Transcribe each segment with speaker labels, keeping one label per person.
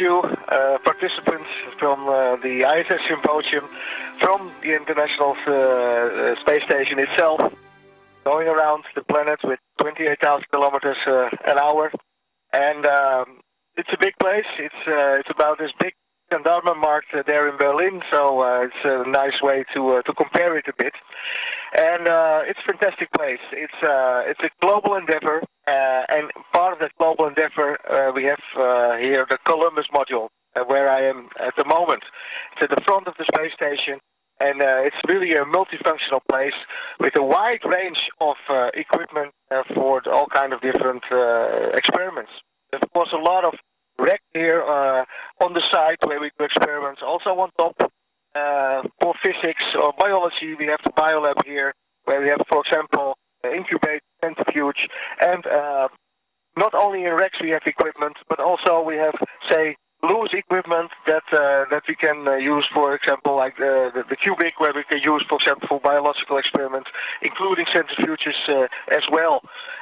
Speaker 1: you, participants from the ISS Symposium, from the International Space Station itself, going around the planet with 28,000 kilometers an hour. And it's a big place. It's about as big as Dharma-Markt there in Berlin, so it's a nice way to compare it a bit. And it's a fantastic place. It's a global endeavor, and part of that global endeavor we have here the Columbus module, where I am at the moment. It's at the front of the space station, and it's really a multifunctional place with a wide range of equipment for all kind of different experiments. There's of course a lot of rec here on the side where we do experiments. Also on top for physics or biology, we have the biolab here, where we have, for example, incubate, centrifuge, and not only in racks we have equipment, but also we have, say, loose equipment that we can use, for example, like the cubic, where we can use, for example, for biological experiments, including centrifuges as well.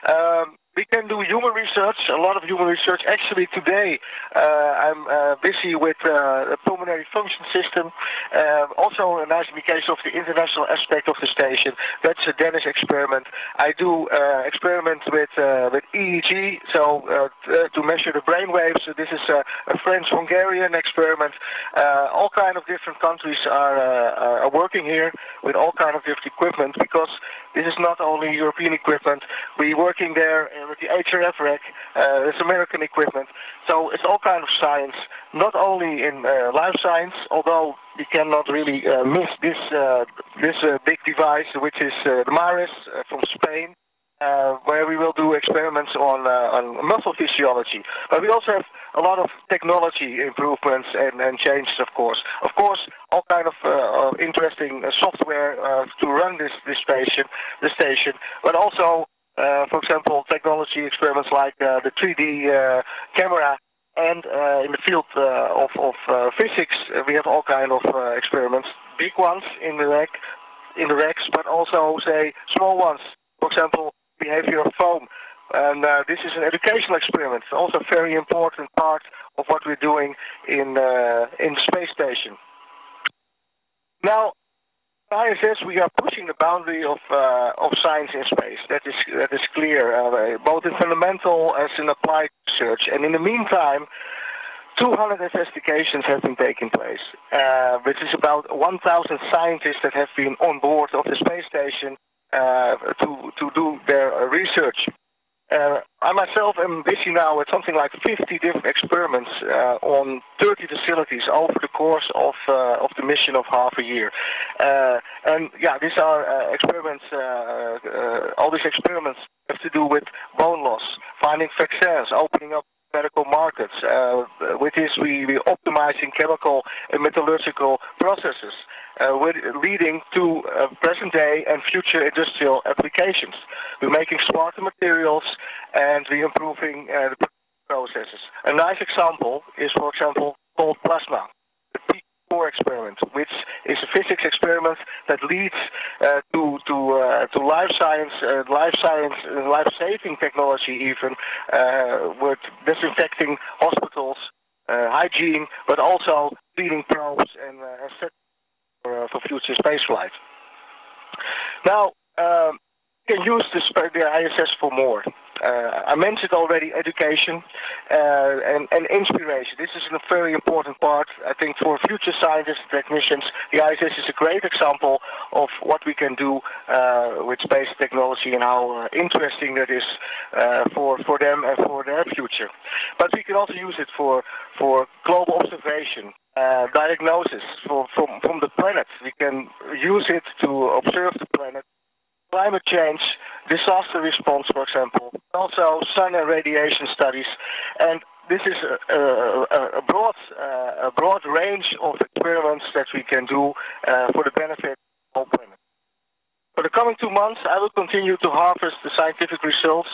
Speaker 1: We can do human research, a lot of human research. Actually, today I'm busy with a pulmonary function system. Also, a nice indication of the international aspect of the station. That's a Danish experiment. I do experiments with EEG, so to measure the brain waves. So this is a French-Hungarian experiment. All kind of different countries are working here with all kind of different equipment, because this is not only European equipment. We're working there with the HRF rack. It's American equipment. So it's all kind of science, not only in life science, although we cannot really miss this big device, which is the MARES from Spain, where we will do experiments on muscle physiology. But we also have a lot of technology improvements and changes, of course. Of course, all kind of interesting software to run this station, but also, for example, technology experiments like the 3D camera. And in the field of physics, we have all kind of experiments, big ones in the racks, but also, say, small ones. For example, behavior of foam. And this is an educational experiment, also a very important part of what we're doing in the space station. Now, ISS, we are pushing the boundary of science in space. That is clear, both in fundamental as in applied research. And in the meantime, 200 investigations have been taking place, which is about 1,000 scientists that have been on board of the space station to do their research. I myself am busy now with something like 50 different experiments on 30 facilities over the course of the mission of half a year. And yeah, these are experiments, all these experiments have to do with bone loss, finding vaccines, opening up medical markets. With this, we're optimizing chemical and metallurgical processes, leading to present-day and future industrial applications. We're making smarter materials, and we're improving the processes. A nice example is, for example, called plasma, the P4 experiment, which is a physics experiment that leads to life science, life-saving technology, even with disinfecting hospitals, hygiene, but also feeding probes and for future spaceflight. Now, you can use the ISS for more. I mentioned already education and inspiration. This is a very important part, I think, for future scientists and technicians. The ISS is a great example of what we can do with space technology and how interesting that is for them and for their future. But we can also use it for global observation, diagnosis from the planet. We can use it to observe the planet, climate change, disaster response, for example, also sun and radiation studies, and this is a broad range of experiments that we can do for the benefit of the planet. For the coming 2 months, I will continue to harvest the scientific results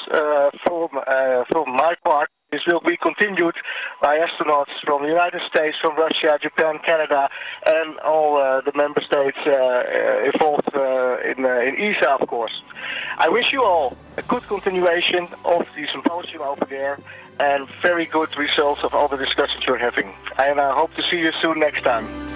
Speaker 1: from my part. This will be continued by astronauts from the United States, from Russia, Japan, Canada, and all the member states involved in ESA, of course. I wish you all a good continuation of the symposium over there, and very good results of all the discussions you're having. And I hope to see you soon next time.